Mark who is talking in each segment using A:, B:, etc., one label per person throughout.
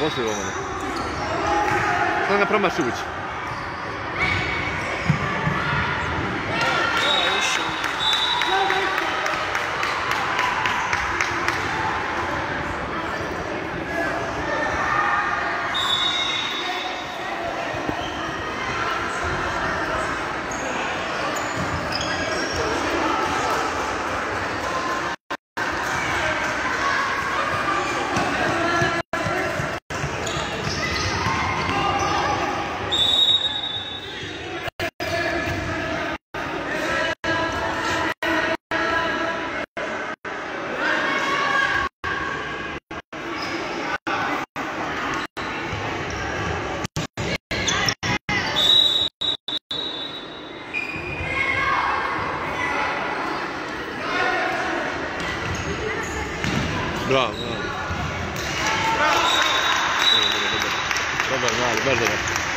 A: poslije ovo. Sada ga promaši ući. Bravo, bravo. Dobar, mali, baš dobar.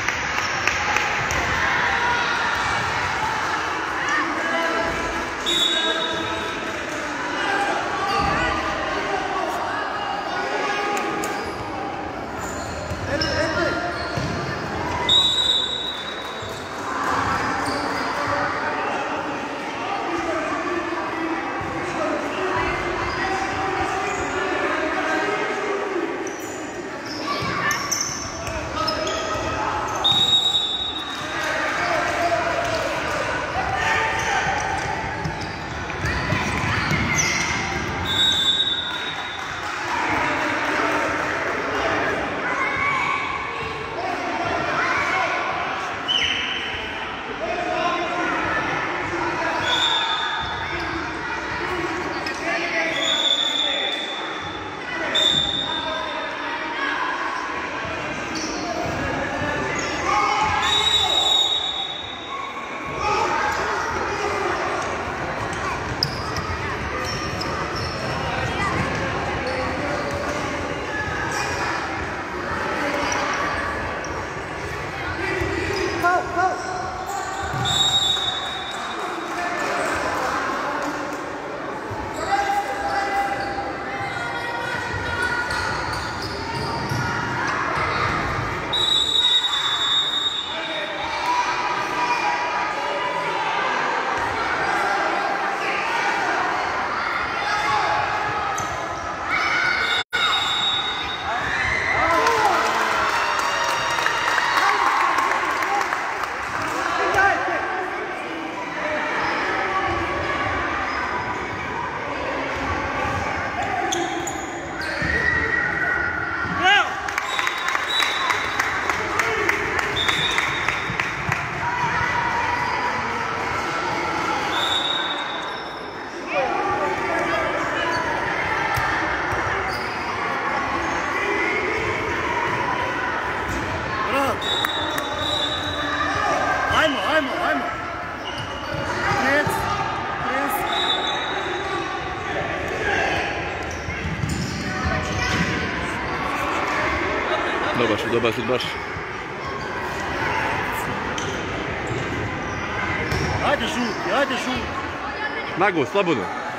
A: Dobar si baš.
B: Ajde žuti, ajde žuti.
A: Nagu, slobodno.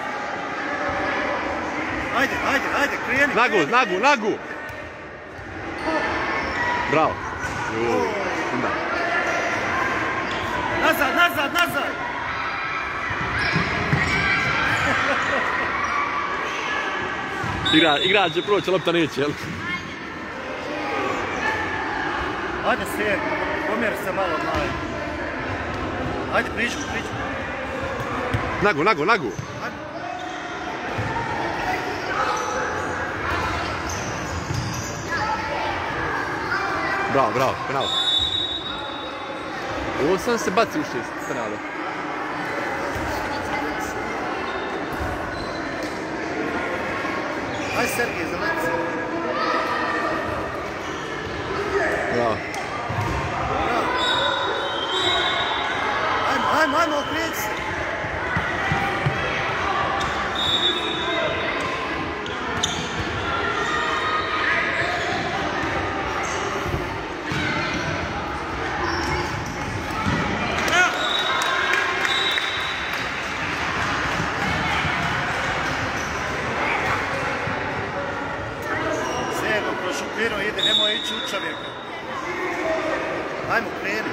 B: Ajde, kreni.
A: Nagu. Bravo. Da.
B: Nazad.
A: Igrač će proći, lopta neće, jel?
B: Ajde slijed, pomjeri se malo mladi. Ajde, priču.
A: Nagu. Bravo, penal. Ovo sam se baci u šest, penala.
B: Ajde Sergij, zaleti se.
A: Bravo.
B: Ajmo, okrijeti se. Nemoj ići u čovjeka. Ajmo, kreni.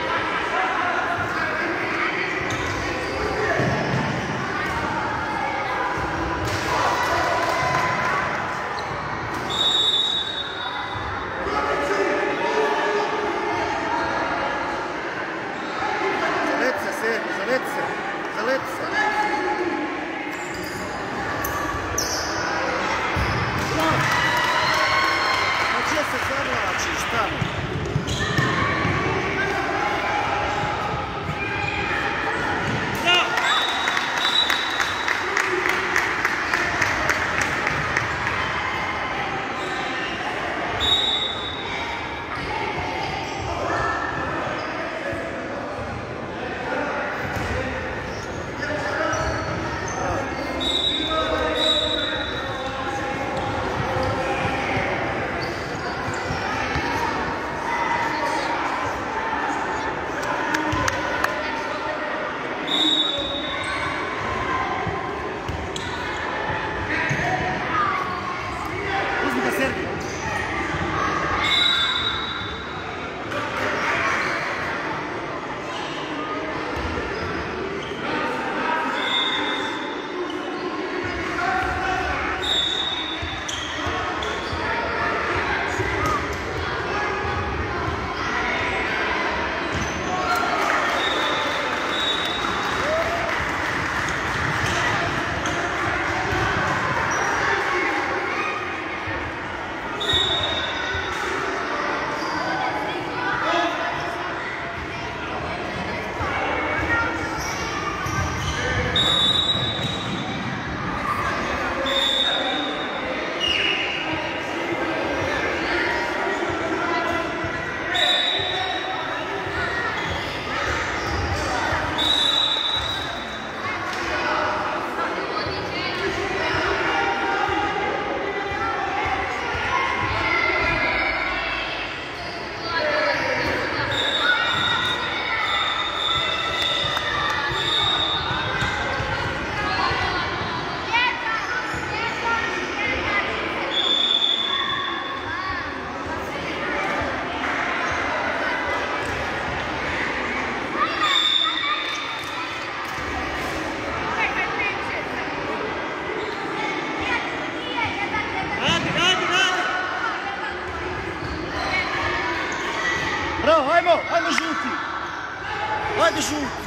B: Zaleti se. Pa gdje se zavlačiš tamo? Bravo, ajmo žuti! Ajde žuti!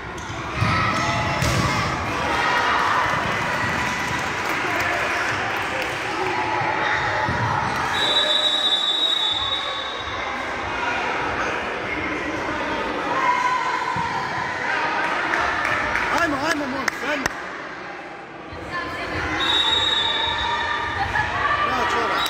B: Ajmo, momci, ajmo! Bravo, čovjek!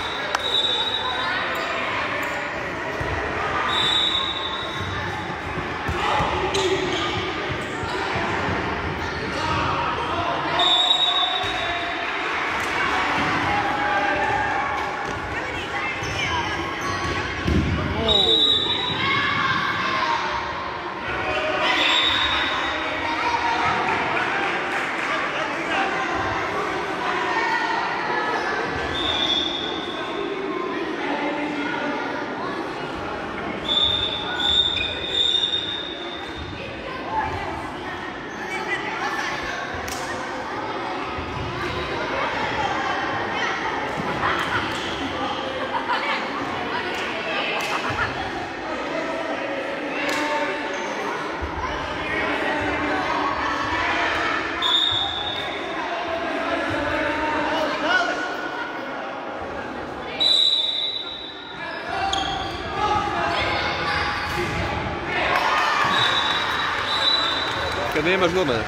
A: Kad nemaš golmana.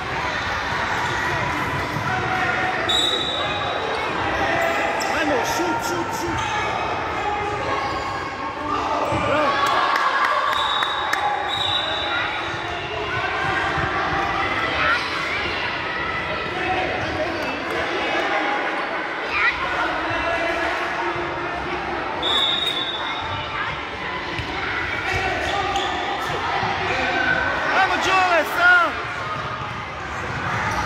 B: Ajmo, šut! Bravo! Ajmo, Đole, sam!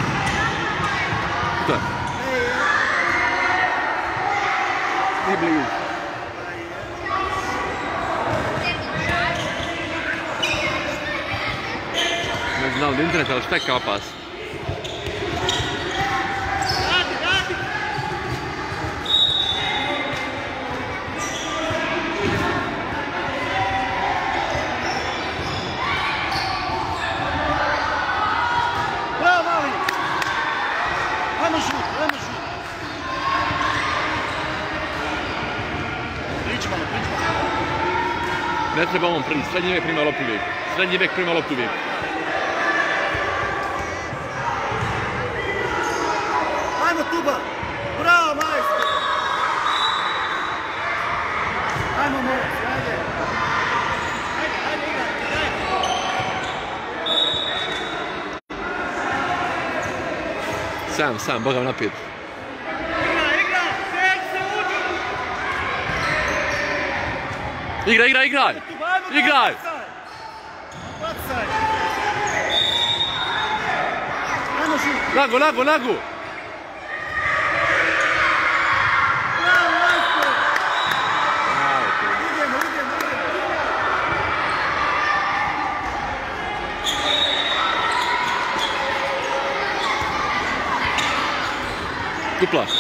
A: Šta?
B: Ej,
A: Nije blizu. internet, ali šta je kao pas?
B: Bravo, mali! Ajmo šut, ajmo šut! Priči malo, priči malo.
A: Ne treba on prvi, srednji vek prima loptu uvijek. Srednji vek prima loptu uvijek.
B: Ajmo Tuba! Bravo, majstor! Ajmo, morac, ajde! Ajde, ajde, igraj, ajde!
A: Sam, Boga naprijed. Igraj! Igraj!
B: Bacaj! Ajmo šut!
A: Nago!
B: Bravo, majstor! Idemo!
A: Dupla.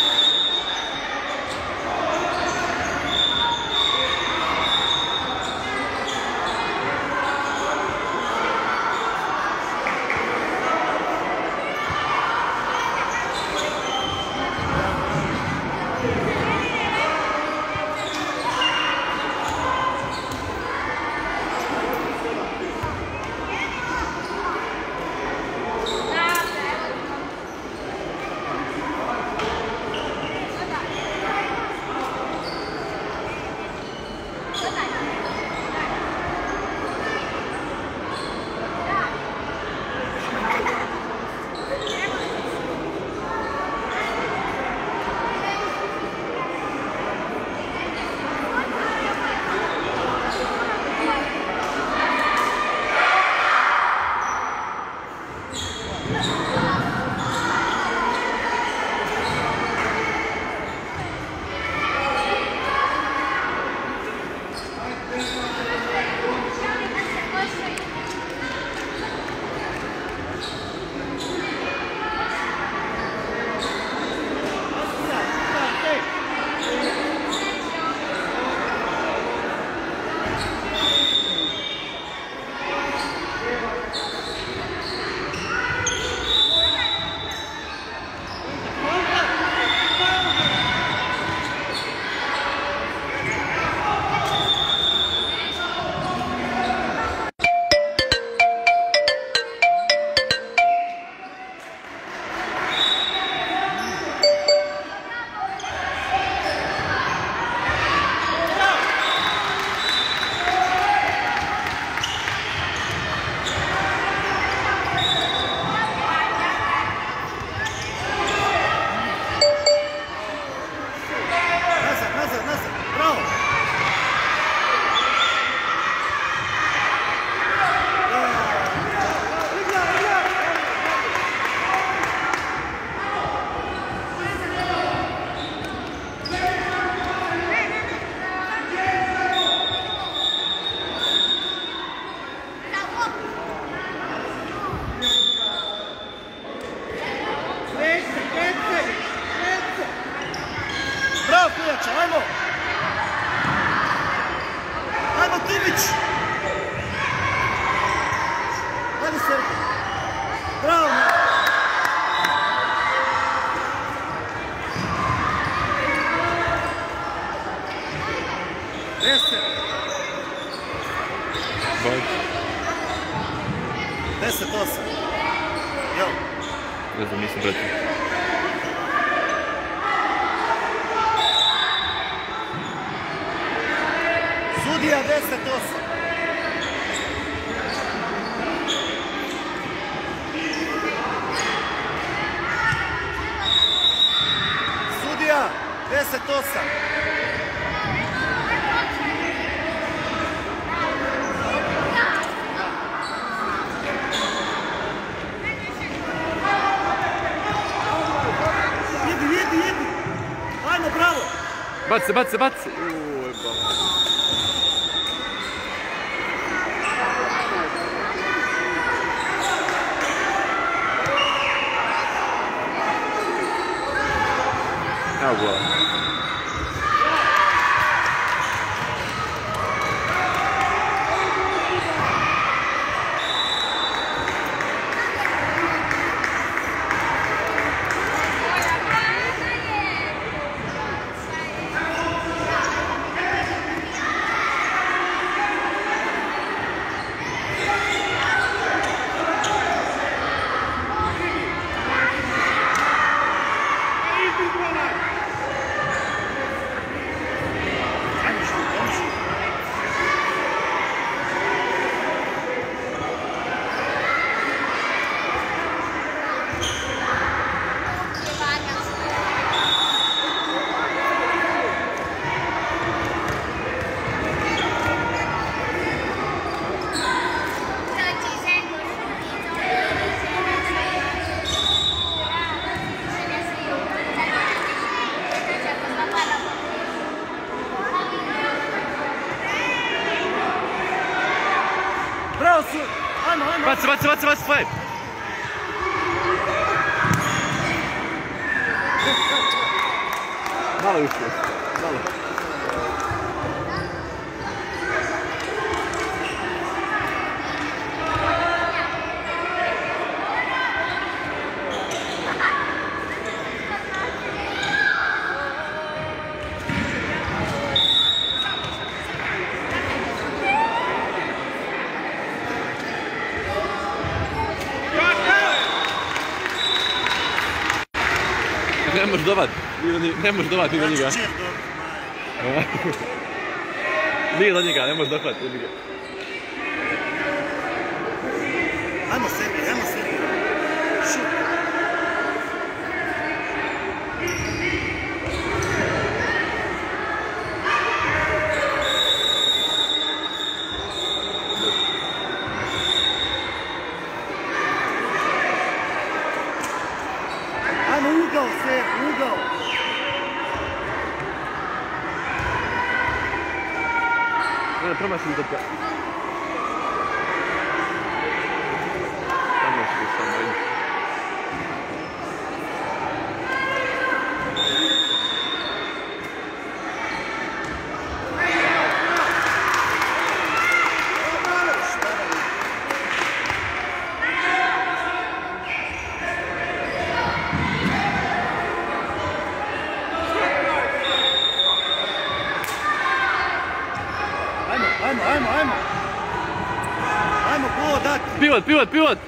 B: Ajmo! Ajmo Tubić! Ajde Sergej! Bravo! Deset! 10-8. Jel?
A: Ne znam, nisam pratio.
B: Sudija 10-8. Sudija 10-8. Jedi. Ajmo, bravo.
A: Baci. Evo gola.
B: Bravo su! Ajmo!
A: Baci, fight! Malo više, malo. Ne možeš dobat, ni do njega. Nije do njega, ne možeš dobat do njega.
B: Ajmo sebi. Šut. Ajmo ugao se, ugao.
A: Ne, promašim do ga. Promašim ga samo im.
B: Ajmo, gol dati.
A: Pivot!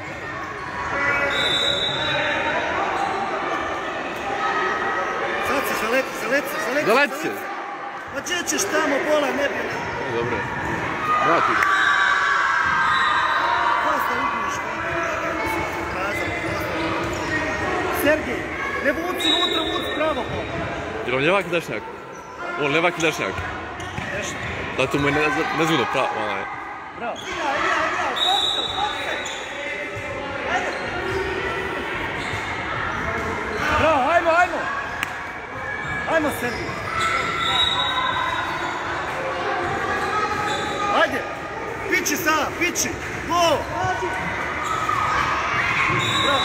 B: Sad se zaleti.
A: Zaleti se.
B: Ma gdje ćeš tamo, bola ne bi.
A: Dobro je. Vrati.
B: Dosta ubiš Sergej, ne vuci unutra, vuci pravo bola.
A: Jer on ljevak i dašnjak? On ljevak i dašnjak.
B: Nešto.
A: Zato mu je nezgodno pravo.
B: Bravo. Bravo, ajmo! Ajmo, Sergij! Ajde! Piči sada, piči! Gol! Bravo!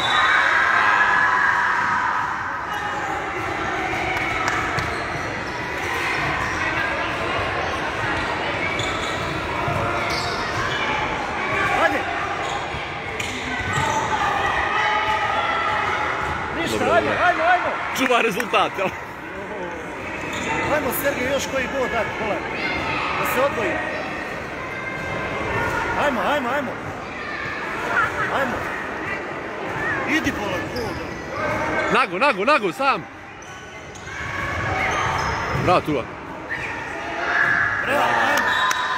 B: Ajde! Ništa, ajmo!
A: Čuva rezultat, jel?
B: Ajmo, Sergej, još koji gol dati, pola. Da se odvoji. Ajmo! Idi, pola, gol.
A: Nago, sam! Bravo, Tuva.
B: Bravo, ajmo!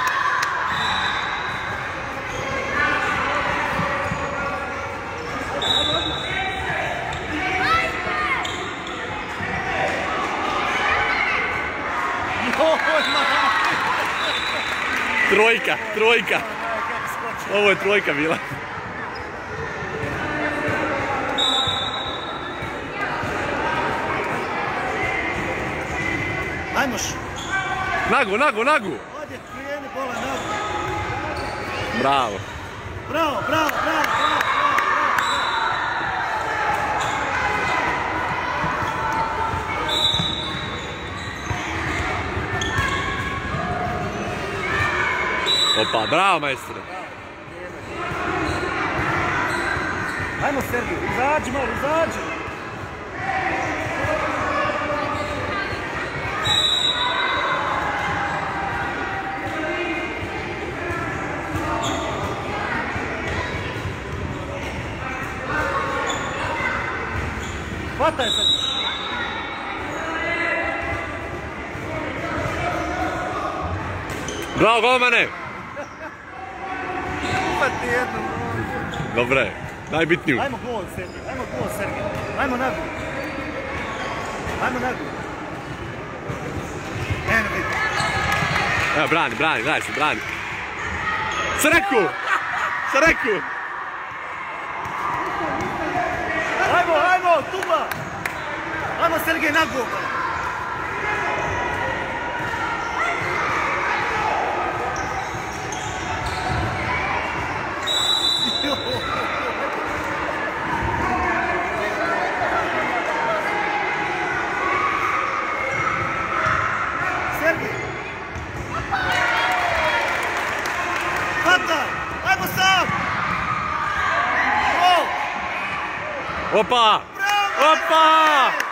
A: Trojka. Ovo je trojka bila.
B: Ajmoš.
A: Nago.
B: Odje, krijeni bola, nago.
A: Bravo.
B: Bravo.
A: Opa, bravo majstore.
B: Ajmo Sergij, izađi malo, izađi. Hvataj se.
A: Bravo golmane!
B: Upati jednu.
A: Dobre, najbitniju.
B: Ajmo gol Sergij, ajmo gol Sergij. Ajmo nagu. Ajmo nagu. Eno vidi.
A: Evo, brani, daj se, brani. Sreku! Sreku!
B: Ajmo, Tuba! Ajmo Sergij na gol. Sergij! Hvataj! Ajmo sam! Gol!
A: Opa!
B: Bravo!
A: Opa!